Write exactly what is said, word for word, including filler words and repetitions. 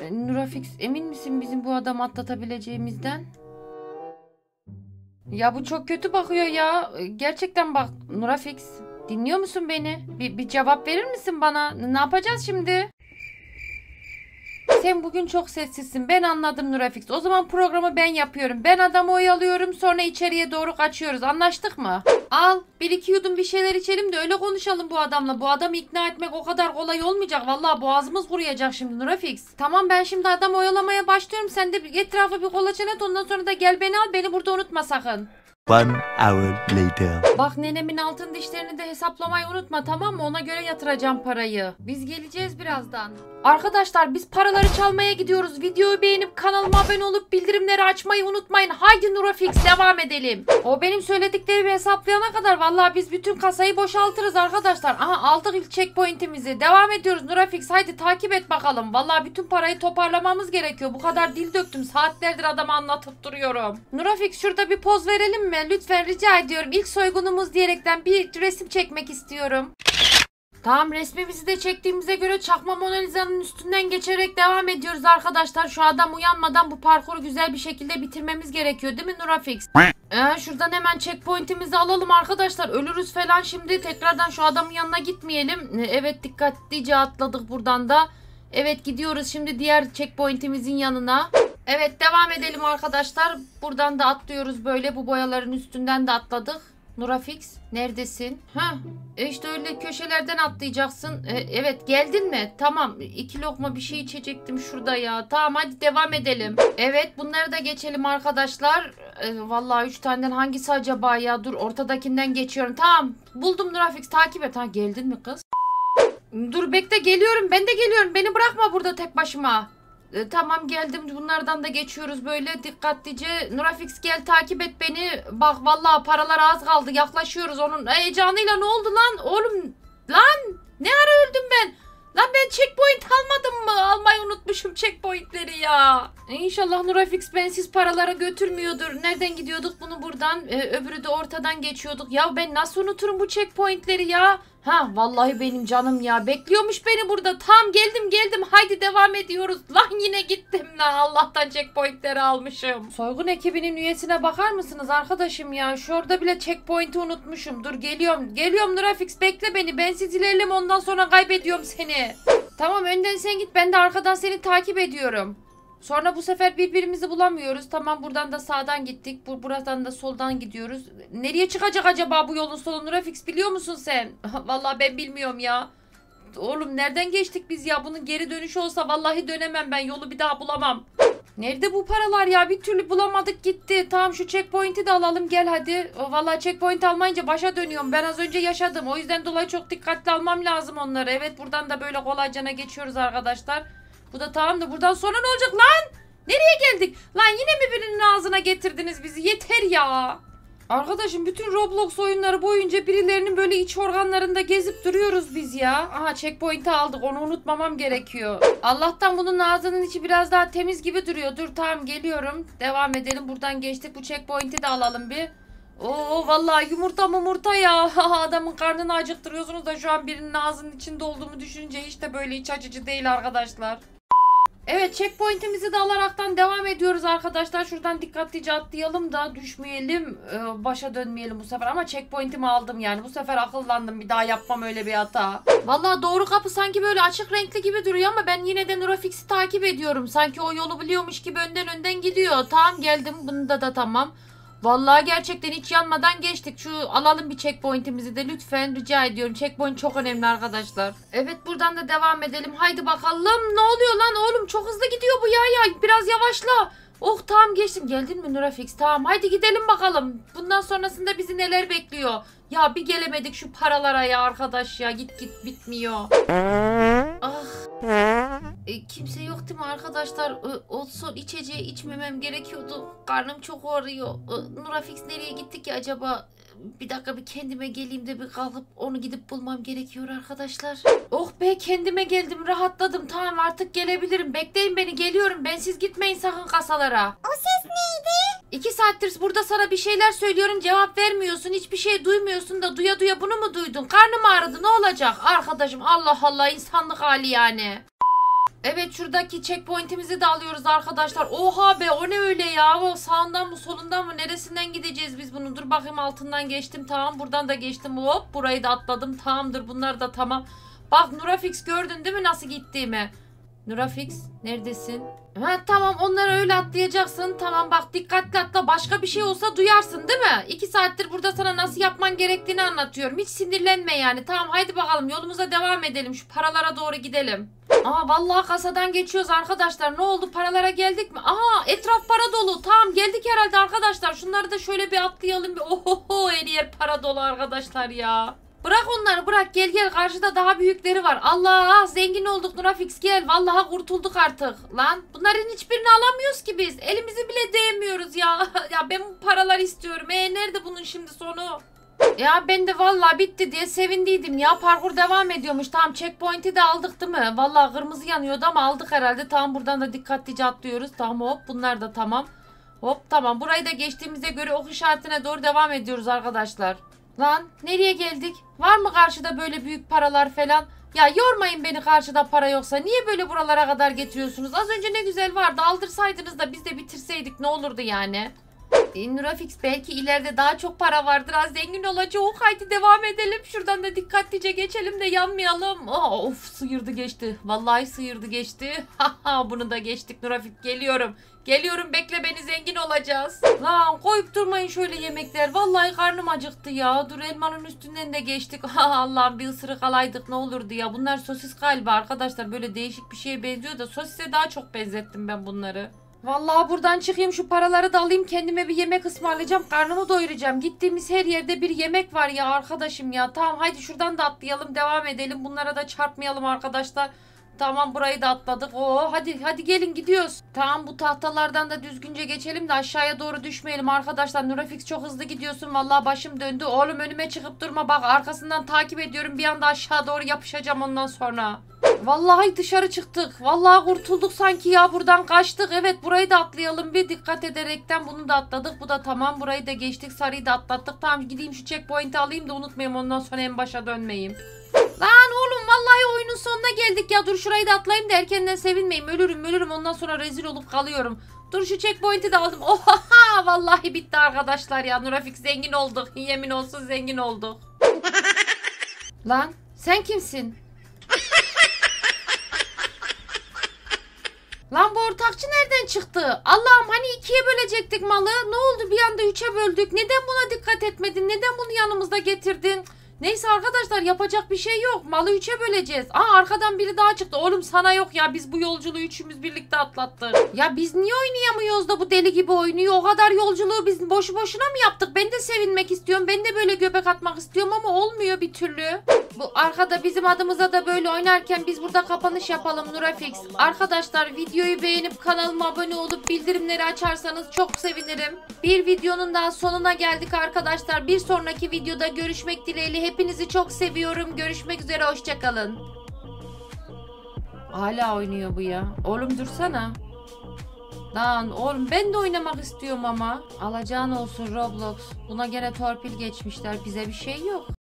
Nurafix, emin misin bizim bu adamı atlatabileceğimizden? Ya bu çok kötü bakıyor ya. Gerçekten bak Nurafix. Dinliyor musun beni? Bir, bir cevap verir misin bana? Ne yapacağız şimdi? Sen bugün çok sessizsin. Ben anladım Nurafix. O zaman programı ben yapıyorum. Ben adamı oyalıyorum. Sonra içeriye doğru kaçıyoruz. Anlaştık mı? Al. Bir iki yudum bir şeyler içelim de öyle konuşalım bu adamla. Bu adamı ikna etmek o kadar kolay olmayacak. Vallahi boğazımız kuruyacak şimdi Nurafix. Tamam, ben şimdi adamı oyalamaya başlıyorum. Sen de etrafa bir kolaçan et. Ondan sonra da gel beni al. Beni burada unutma sakın. One hour later. Bak, nenemin altın dişlerini de hesaplamayı unutma, tamam mı? Ona göre yatıracağım parayı. Biz geleceğiz birazdan. Arkadaşlar, biz paraları çalmaya gidiyoruz. Videoyu beğenip kanalıma abone olup bildirimleri açmayı unutmayın. Haydi Nurafix, devam edelim. O benim söylediklerimi hesaplayana kadar vallahi biz bütün kasayı boşaltırız arkadaşlar. Aha, aldık ilk checkpoint'imizi. Devam ediyoruz Nurafix. Haydi takip et bakalım. Vallahi bütün parayı toparlamamız gerekiyor. Bu kadar dil döktüm. Saatlerdir adama anlatıp duruyorum. Nurafix, şurada bir poz verelim mi? Lütfen rica ediyorum. İlk soygunumuz diyerekten bir resim çekmek istiyorum. Tamam, resmimizi de çektiğimize göre çakma Mona Lisa'nın üstünden geçerek devam ediyoruz arkadaşlar. Şu adam uyanmadan bu parkuru güzel bir şekilde bitirmemiz gerekiyor değil mi Nurafix? Ee, şuradan hemen checkpoint'imizi alalım arkadaşlar. Ölürüz falan şimdi. Tekrardan şu adamın yanına gitmeyelim. Evet, dikkatlice atladık buradan da. Evet, gidiyoruz şimdi diğer checkpoint'imizin yanına. Evet, devam edelim arkadaşlar. Buradan da atlıyoruz böyle. Bu boyaların üstünden de atladık. Nurafix, neredesin? Ha, işte öyle köşelerden atlayacaksın. E, evet, geldin mi? Tamam, iki lokma bir şey içecektim şurada ya. Tamam, hadi devam edelim. Evet, bunları da geçelim arkadaşlar. E, vallahi üç taneden hangisi acaba ya? Dur, ortadakinden geçiyorum. Tamam, buldum Nurafix, takip et. Ha, geldin mi kız? Dur bekle, geliyorum. Ben de geliyorum. Beni bırakma burada tek başıma. E, tamam, geldim. Bunlardan da geçiyoruz böyle dikkatlice. Nurafix, gel takip et beni. Bak vallahi paralar az kaldı. Yaklaşıyoruz onun heyecanıyla. Ne oldu lan? Oğlum lan ne ara öldüm ben? Lan ben checkpoint almadım mı? Almayı unutmuşum checkpointleri ya. İnşallah Nurafix bensiz paralara götürmüyordur. Nereden gidiyorduk? Bunu buradan. E, öbürü de ortadan geçiyorduk. Ya ben nasıl unuturum bu checkpointleri ya? Ha, vallahi benim canım ya. Bekliyormuş beni burada. Tam geldim geldim. Haydi devam ediyoruz. Lan yine gittim lan. Allah'tan checkpointleri almışım. Soygun ekibinin üyesine bakar mısınız arkadaşım ya? Şurada bile checkpoint'i unutmuşum. Dur geliyorum. Geliyorum Nurafix, bekle beni. Bensiz ilerleme, ondan sonra kaybediyorum seni. Tamam, önden sen git. Ben de arkadan seni takip ediyorum. Sonra bu sefer birbirimizi bulamıyoruz. Tamam, buradan da sağdan gittik. Bu buradan da soldan gidiyoruz. Nereye çıkacak acaba bu yolun sonu Nurafix, biliyor musun sen? Vallahi ben bilmiyorum ya. Oğlum nereden geçtik biz ya? Bunun geri dönüşü olsa vallahi dönemem ben. Yolu bir daha bulamam. Nerede bu paralar ya? Bir türlü bulamadık gitti. Tamam, şu checkpoint'i de alalım, gel hadi. Vallahi checkpoint almayınca başa dönüyorum. Ben az önce yaşadım. O yüzden dolayı çok dikkatli almam lazım onları. Evet, buradan da böyle kolaycana geçiyoruz arkadaşlar. Bu da tamam da buradan sonra ne olacak lan? Nereye geldik? Lan yine mi birinin ağzına getirdiniz bizi? Yeter ya. Arkadaşım, bütün Roblox oyunları boyunca birilerinin böyle iç organlarında gezip duruyoruz biz ya. Aha, checkpoint'i aldık, onu unutmamam gerekiyor. Allah'tan bunun ağzının içi biraz daha temiz gibi duruyor. Dur tamam, geliyorum. Devam edelim, buradan geçtik. Bu checkpoint'i de alalım bir. Oo vallahi yumurta mumurta ya. Adamın karnını acıktırıyorsunuz da şu an birinin ağzının içinde olduğumu düşününce hiç de böyle iç açıcı değil arkadaşlar. Evet, checkpoint'imizi de alaraktan devam ediyoruz arkadaşlar. Şuradan dikkatlice atlayalım da düşmeyelim. Ee, başa dönmeyelim bu sefer. Ama checkpoint'imi aldım yani. Bu sefer akıllandım. Bir daha yapmam öyle bir hata. Vallahi doğru kapı sanki böyle açık renkli gibi duruyor ama ben yine de Nurafix'i takip ediyorum. Sanki o yolu biliyormuş gibi önden önden gidiyor. Tamam, geldim. Bunda da tamam. Vallahi gerçekten hiç yanmadan geçtik. Şu alalım bir checkpoint'imizi de lütfen, rica ediyorum. Checkpoint çok önemli arkadaşlar. Evet, buradan da devam edelim. Haydi bakalım. Ne oluyor lan oğlum? Çok hızlı gidiyor bu ya ya. Biraz yavaşla. Oh tamam, geçtim. Geldin mi Nurafix? Tamam, haydi gidelim bakalım. Bundan sonrasında bizi neler bekliyor? Ya bir gelemedik şu paralara ya arkadaş ya. Git git bitmiyor. Ah. E, kimse yok değil mi arkadaşlar? E, o son içeceği içmemem gerekiyordu. Karnım çok ağrıyor. E, Nurafix nereye gitti ki acaba? Bir dakika, bir kendime geleyim de bir kalkıp onu gidip bulmam gerekiyor arkadaşlar. Oh be, kendime geldim, rahatladım. Tamam, artık gelebilirim. Bekleyin beni, geliyorum. Bensiz gitmeyin sakın kasalara. O ses neydi? İki saattir burada sana bir şeyler söylüyorum, cevap vermiyorsun. Hiçbir şey duymuyorsun da duya duya bunu mu duydun? Karnım ağrıdı, ne olacak? Arkadaşım, Allah Allah, insanlık hali yani. Evet, şuradaki checkpoint'imizi de alıyoruz arkadaşlar. Oha be, o ne öyle ya? O sağından mı solundan mı neresinden gideceğiz biz bunu? Dur bakayım, altından geçtim. Tamam, buradan da geçtim. Hop, burayı da atladım. Tamamdır, bunlar da tamam. Bak Nurafix, gördün değil mi nasıl gittiğimi? Nurafix neredesin? Ha tamam, onları öyle atlayacaksın. Tamam bak, dikkatli atla, başka bir şey olsa duyarsın değil mi? İki saattir burada sana nasıl yapman gerektiğini anlatıyorum. Hiç sinirlenme yani. Tamam, haydi bakalım yolumuza devam edelim. Şu paralara doğru gidelim. Aa vallahi kasadan geçiyoruz arkadaşlar. Ne oldu, paralara geldik mi? Aha, etraf para dolu. Tamam, geldik herhalde arkadaşlar. Şunları da şöyle bir atlayalım. Bir ohoho, her yer para dolu arkadaşlar ya. Bırak onları, bırak, gel gel, karşıda daha büyükleri var. Allah, zengin olduk Nurafix, gel. Vallahi kurtulduk artık. Lan bunların hiçbirini alamıyoruz ki biz. Elimizi bile değmiyoruz ya. Ya ben bu paraları istiyorum. E nerede bunun şimdi sonu? Ya ben de vallahi bitti diye sevindiydim ya. Parkur devam ediyormuş. Tamam, checkpoint'i de aldık değil mi? Vallahi kırmızı yanıyordu ama aldık herhalde. Tamam, buradan da dikkatlice atlıyoruz. Tamam, hop, bunlar da tamam. Hop, tamam, burayı da geçtiğimize göre ok işaretine doğru devam ediyoruz arkadaşlar. Lan nereye geldik? Var mı karşıda böyle büyük paralar falan? Ya yormayın beni, karşıda para yoksa. Niye böyle buralara kadar getiriyorsunuz? Az önce ne güzel vardı. Aldırsaydınız da biz de bitirseydik ne olurdu yani? E, Nurafix, belki ileride daha çok para vardır. Az zengin olacağız. Haydi devam edelim. Şuradan da dikkatlice geçelim de yanmayalım. Oh, of, sıyırdı geçti. Vallahi sıyırdı geçti. Bunu da geçtik Nurafix. Geliyorum. Geliyorum, bekle beni, zengin olacağız. Lan koyup durmayın şöyle yemekler. Vallahi karnım acıktı ya. Dur, elmanın üstünden de geçtik. Allah'ım, bir ısırık alaydık ne olurdu ya. Bunlar sosis galiba arkadaşlar. Böyle değişik bir şeye benziyor da sosise daha çok benzettim ben bunları. Vallahi buradan çıkayım, şu paraları da alayım, kendime bir yemek ısmarlayacağım, karnımı doyuracağım. Gittiğimiz her yerde bir yemek var ya arkadaşım ya. Tamam, haydi şuradan da atlayalım, devam edelim. Bunlara da çarpmayalım arkadaşlar. Tamam, burayı da atladık. Oo, hadi hadi gelin, gidiyoruz. Tamam, bu tahtalardan da düzgünce geçelim de aşağıya doğru düşmeyelim arkadaşlar. Nurafix, çok hızlı gidiyorsun. Vallahi başım döndü. Oğlum, önüme çıkıp durma bak, arkasından takip ediyorum. Bir anda aşağı doğru yapışacağım ondan sonra. Vallahi dışarı çıktık. Vallahi kurtulduk sanki ya, buradan kaçtık. Evet, burayı da atlayalım bir, dikkat ederekten bunu da atladık. Bu da tamam, burayı da geçtik, sarıyı da atlattık. Tamam, gideyim şu checkpoint'i alayım da unutmayayım, ondan sonra en başa dönmeyeyim. Lan oğlum, vallahi oyunun sonuna geldik ya. Dur, şurayı da atlayayım da erkenden sevinmeyeyim. Ölürüm ölürüm, ondan sonra rezil olup kalıyorum. Dur, şu checkpoint'i de aldım. Oha, vallahi bitti arkadaşlar ya. Nurafix, zengin olduk. Yemin olsun zengin olduk. Lan sen kimsin? Lan bu ortakçı nereden çıktı? Allah'ım, hani ikiye bölecektik malı. Ne oldu, bir anda üçe böldük. Neden buna dikkat etmedin? Neden bunu yanımızda getirdin? Neyse arkadaşlar, yapacak bir şey yok. Malı üçe böleceğiz. Aa, arkadan biri daha çıktı. Oğlum sana yok ya, biz bu yolculuğu üçümüz birlikte atlattık. Ya biz niye oynayamıyoruz da bu deli gibi oynuyor? O kadar yolculuğu biz boşu boşuna mı yaptık? Ben de sevinmek istiyorum. Ben de böyle göbek atmak istiyorum ama olmuyor bir türlü. Bu arkada bizim adımıza da böyle oynarken biz burada kapanış yapalım Nurafix. Arkadaşlar, videoyu beğenip kanalıma abone olup bildirimleri açarsanız çok sevinirim. Bir videonun daha sonuna geldik arkadaşlar. Bir sonraki videoda görüşmek dileğiyle. Hepinizi çok seviyorum. Görüşmek üzere, hoşçakalın. Hala oynuyor bu ya. Oğlum dursana. Lan oğlum, ben de oynamak istiyorum ama. Alacağın olsun Roblox. Buna gene torpil geçmişler. Bize bir şey yok.